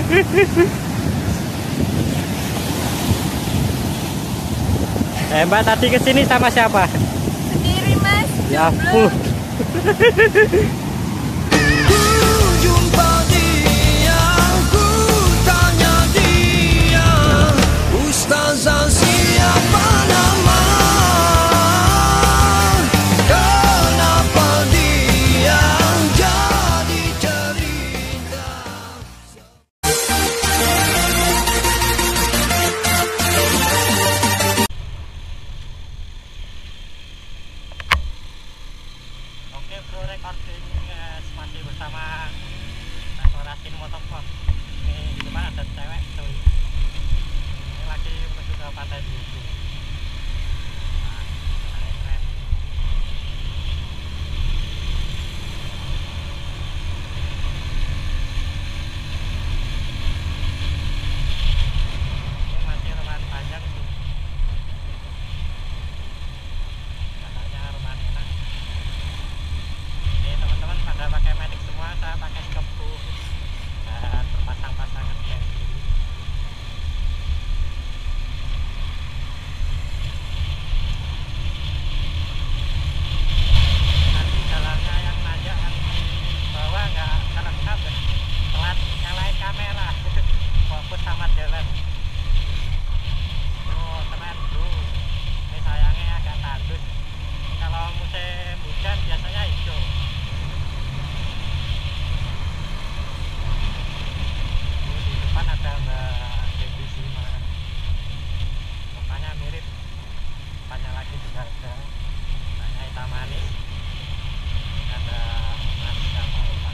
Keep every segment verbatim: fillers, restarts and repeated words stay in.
Eh Mbak tadi kesini sama siapa? Sendiri Mas. Ya ampun. Oke bro, recording guys, masih bersama Restorasi Motovlog. Ini di depan ada cewek cuy. Ini lagi menuju ke pantai Bludu. Nah, keren. Ini masih lumayan panjang sih. Katanya lumayan enak. Ini teman-teman pada pakai matic semua, saya pakai scope dan berpasang-pasangan kayak gini. Nanti jalannya yang nanjak yang di bawah nggak kelengkap ya, telat nyalain kamera fokus sama jalan. Oh keren bro, ini sayangnya agak tandus. Kalau musim hujan biasanya hijau. Ini di depan ada Mbak Devi Sima. Mukanya mirip. Depannya lagi juga ada Mbaknya hitam manis. Ada Mas siapa lupa.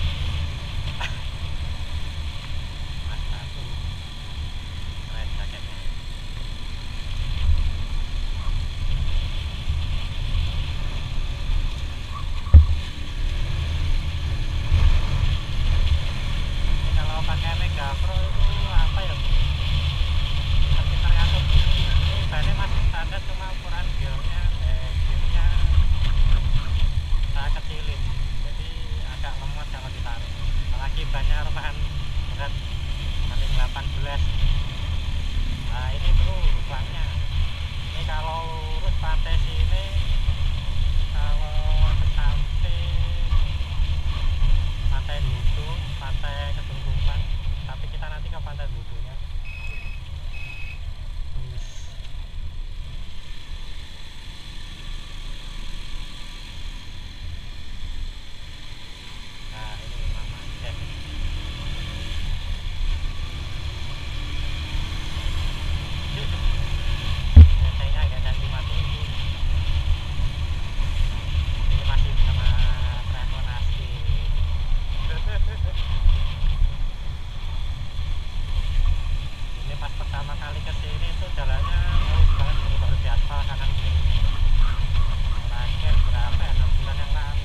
Mas satu. Keren jaketnya. Pakai Mega Pro itu apa ya? Sekitar seratus biji. Ini bannya masih standar, cuma ukuran gearnya, eh, gearnya saya kecilin, jadi agak lemot kalau ditarik. Apalagi bannya rumahan berat, paling delapan belas. Nah ini bro, bannya. Ini kalau lurus pantai sini, kalau ke samping pantai Bludu, pantai Kedung Tumpang, tapi kita nanti ke pantai Bludunya. Nah ini Mama Cek. Biasanya agak ganti mati ini. Ini masih sama Restorasi. Ini pas pertama kali kesini tuh jalannya mulus banget, baru diaspal kanan kiri. Terakhir berapa ya, enam bulan yang lalu.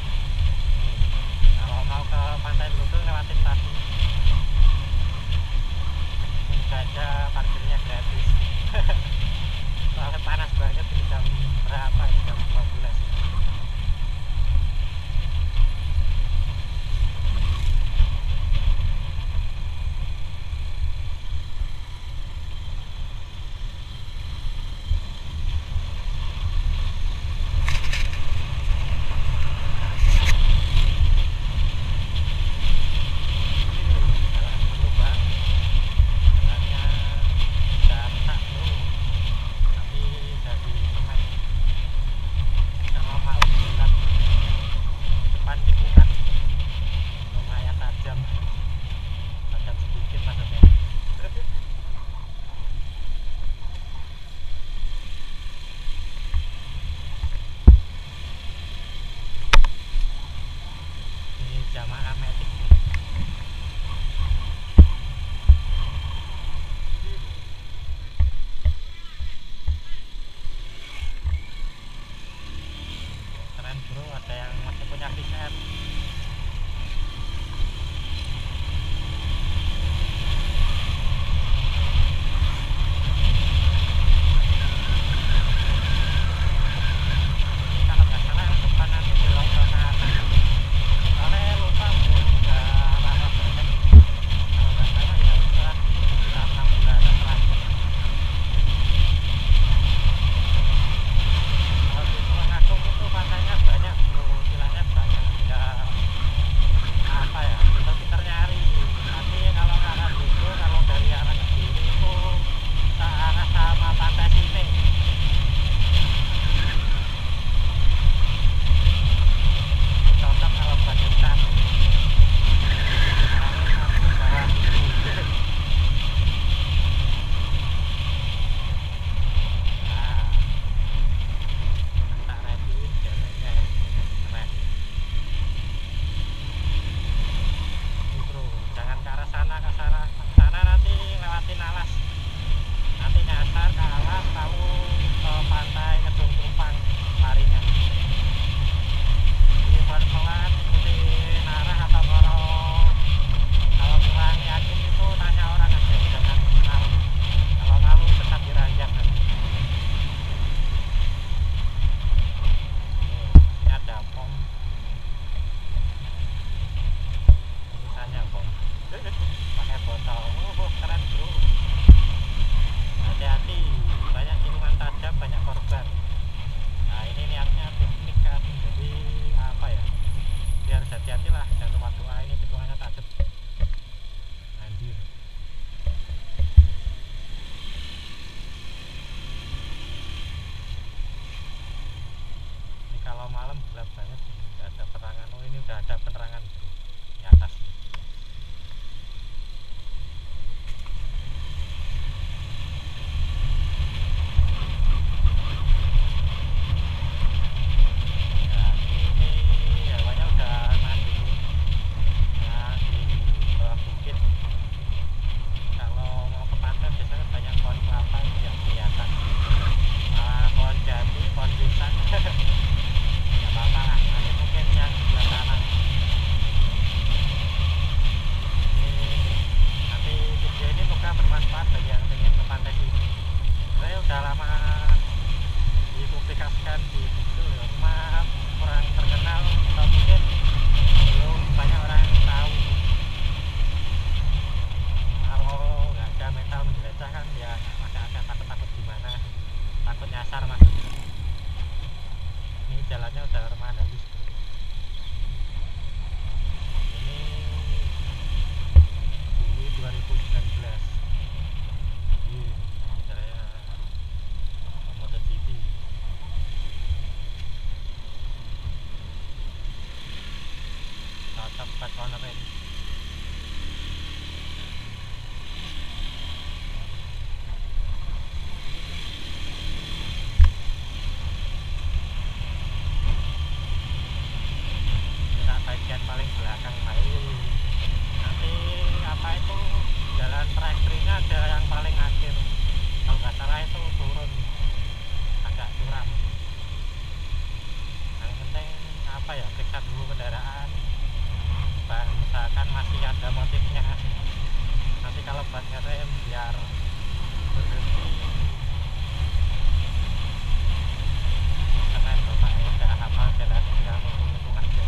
Kalau mau ke pantai Bludu lewatin tadi. Ini aja parkirnya gratis. Soalnya panas banget, ini jam berapa ini, jam dua belas. Jamaah metik. Keren bro, ada yang masih punya tiket. Kalau nggak salah yang depan nanti belok ke kanan. Soalnya lupa bro, udah lama banget. Kalau nggak Jangan rumah doa ini tikungannya tajem. Anjir. Ini kalau malam gelap banget, nggak ada penerangan. Oh ini udah ada penerangan di atas. Tempat cornerin. Kita bagian paling belakang lagi. Nanti apa itu jalan trek-treknya ada yang paling akhir. Kalau nggak salah itu turun agak curam. Yang penting apa ya, periksa dulu kendaraan. Misalkan masih ada motifnya, nanti kalau buat ngerem biar berhenti. Karena bapak udah hafal jalan, tinggal nunggu-nunggu aja.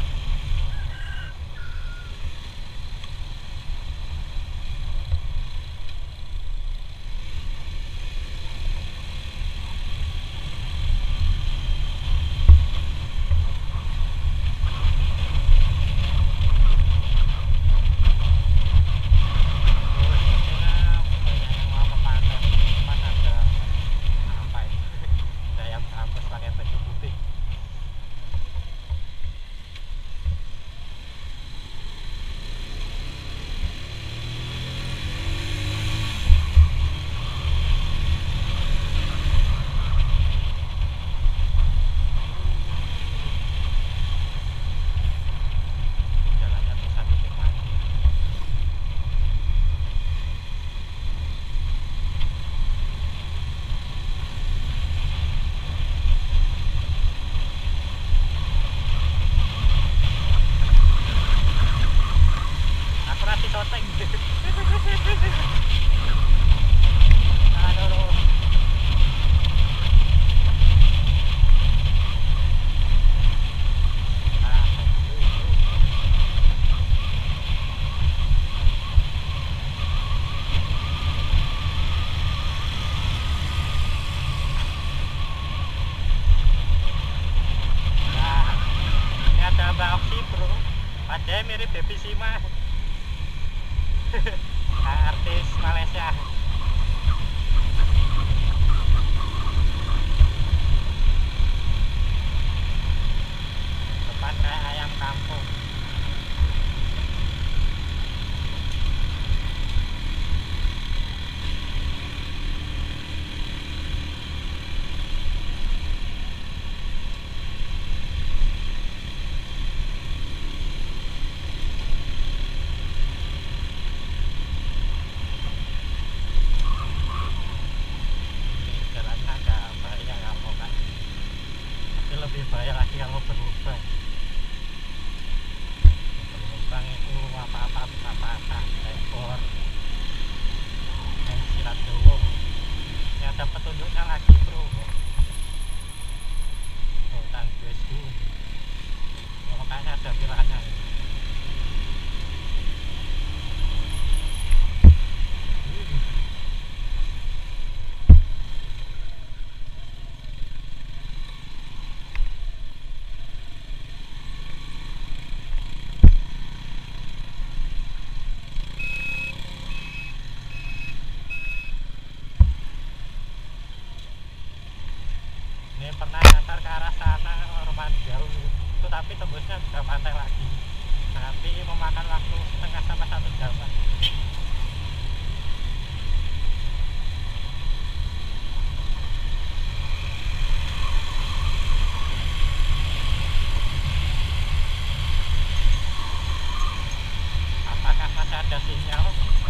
Padahal mirip Baby Sima. Artis Malaysia. Depan kayak ayam kampung. Lebih bahaya lagi kalau berlubang. Berlubang itu apa-apa bisa patah, ekor, silat dowo. Ini ada petunjuknya lagi bro. Hutan Besku. Makanya ada pilihannya. tapi tembusnya ke pantai lagi. Nanti memakan waktu setengah sampai satu jam. Apakah masih ada sinyal?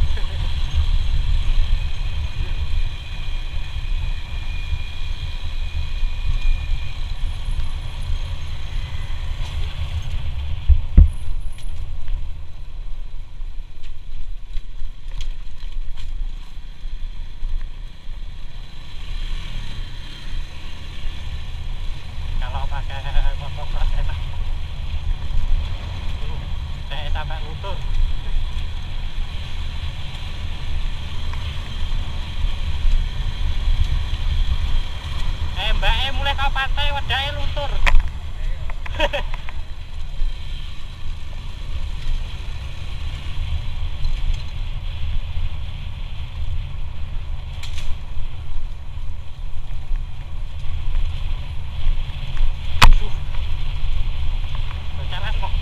Kalau pakai motocross enak. Tuh, saya sampai luntur. Eh mbak, eh mulai ke pantai wedake luntur. Jalan kok.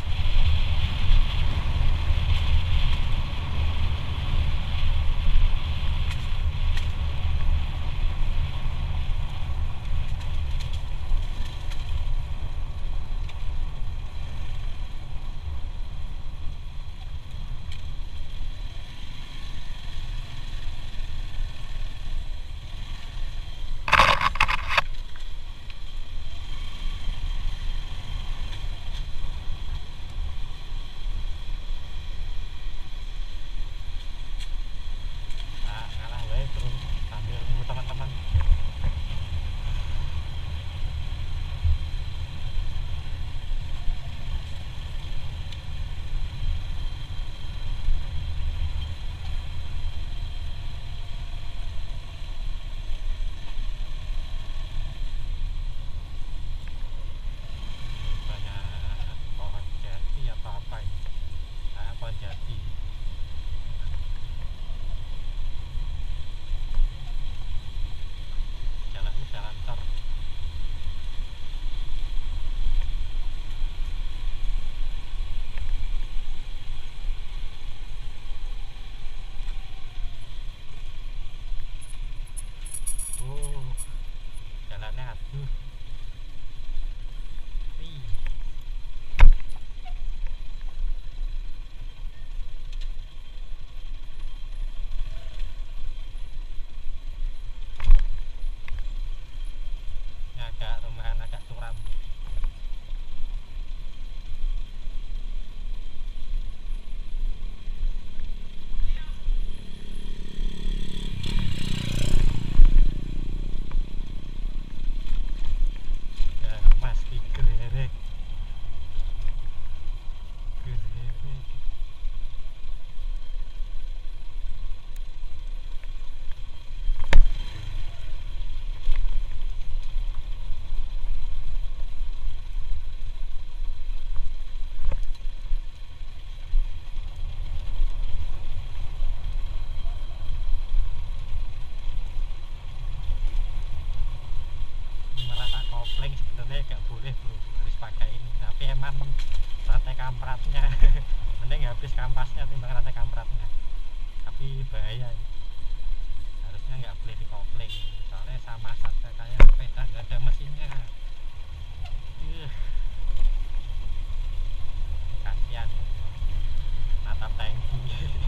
Nah, ngalah wae terus sambil nunggu teman-teman. Banyak pohon jati apa apa ini. Nah, pohon jati. Jalannya jalan tor. Oh, jalannya aduh. Wih. Ini agak rumahan, agak curam. Ya, Mas digererek. Gererek. Merasa kopling sebenarnya gak boleh bro, harus pakai ini. Tapi emang rantai kampratnya mending habis kampasnya timbang rantai kampratnya. Tapi bahaya ini. Harusnya nggak boleh dikopling, soalnya sama saja kayak sepeda nggak ada mesinnya. Ih, kasihan natap tangki.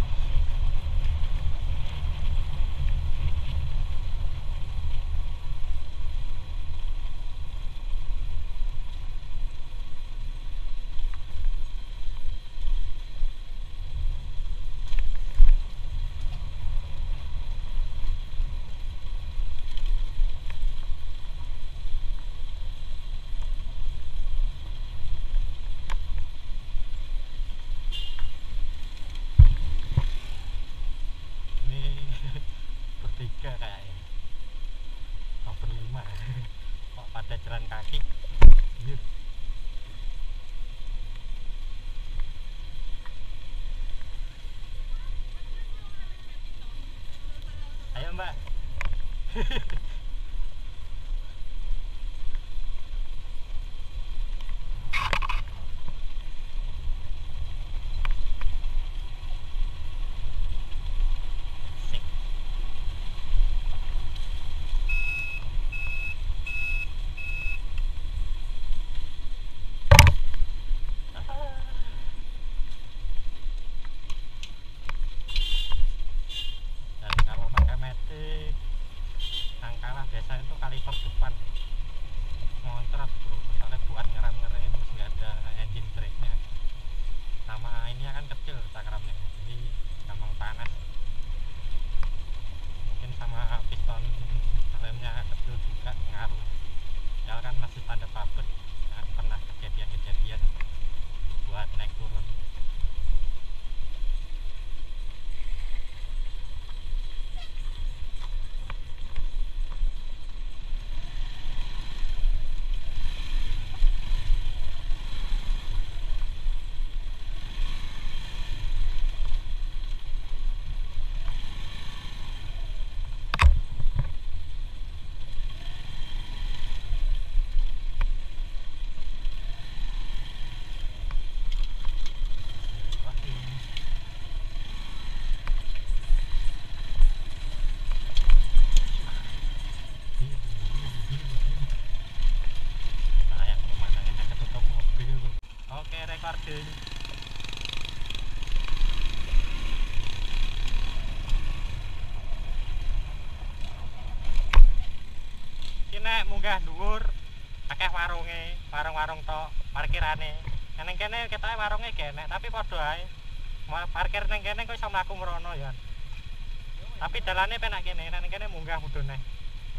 jalan kaki. Yuk. Ayo Mbak. pakai recording. Kini munggah dhuwur akeh warunge, warung-warung tok, parkirane. Neng kene ketoke warunge genek, tapi padha ae. Parkir neng kene kok iso mlaku mrono ya. Tapi dalane penak kene, neng kene munggah mudhun neh.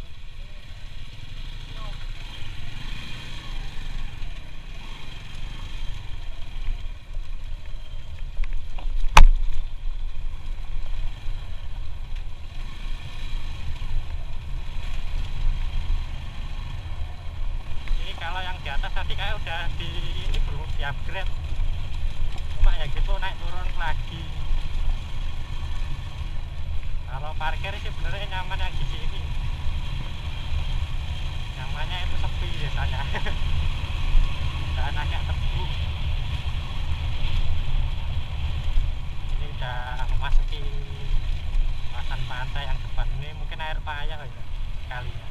Kalau yang di atas tadi kayak udah di ini belum di upgrade, cuma ya gitu naik turun lagi. Kalau parkir sih sebenarnya nyaman yang di sini, nyamannya itu sepi biasanya. Dan agak tebu. Ini udah memasuki kawasan pantai yang depan ini, mungkin air payah ya kalinya.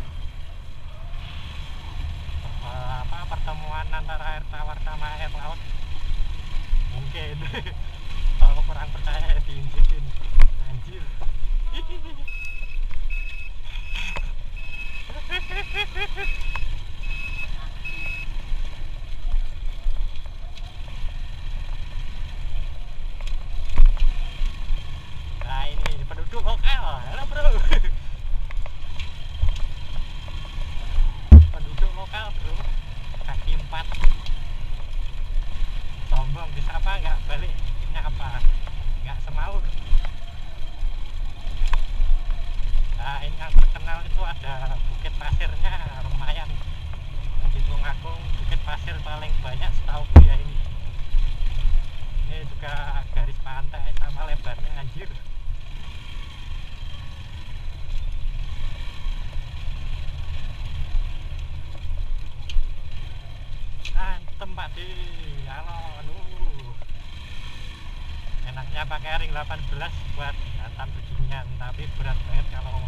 Apa pertemuan antara air tawar sama air laut mungkin. Kalau kurang percaya ya diinjitin anjir. Nah ini penduduk lokal, halo bro. Penduduk lokal bro, kaki empat, sombong bisa apa nggak balik nyapa, nggak semaur. Nah ini yang terkenal itu ada bukit pasirnya lumayan, di Tulungagung bukit pasir paling banyak setauku ya ini. Ini juga garis pantai sama lebarnya anjir. Antem Pak Di, halo, aduh. Enaknya pakai ring delapan belas buat hantam beginian, tapi berat banget kalau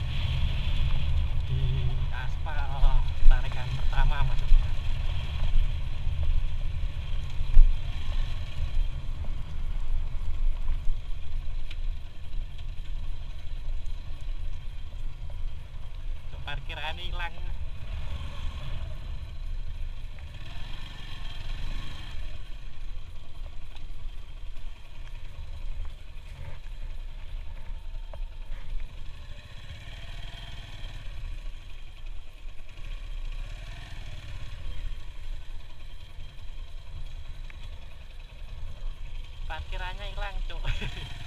di aspal tarikan pertama maksudnya. Untuk parkiran hilang. Parkirannya hilang cuk.